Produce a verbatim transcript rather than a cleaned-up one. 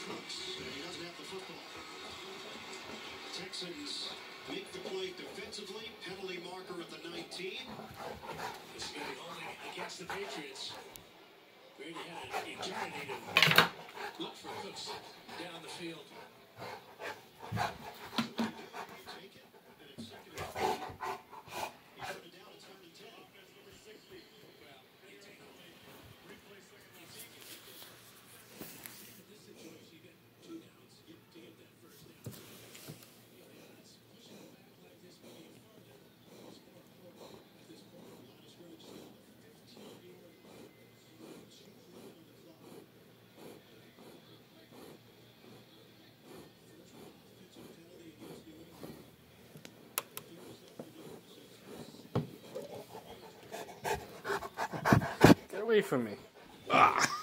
Cooks, and he doesn't have the football. Texans make the play defensively. Penalty marker at the nineteen. This is going to be only against the Patriots. Brady had an eternity to look for Cooks down the field. Take it, and it's second and three. He put it down. It's third and ten. Well, you take it. In this situation, you get two downs to get that first down. You know, the odds pushing it back like this may be farther. At this point, the line is scrimmage is on the fifteen-yard line. Two minutes on the clock. First one, offensive penalty against New England. Get away from me. Ah.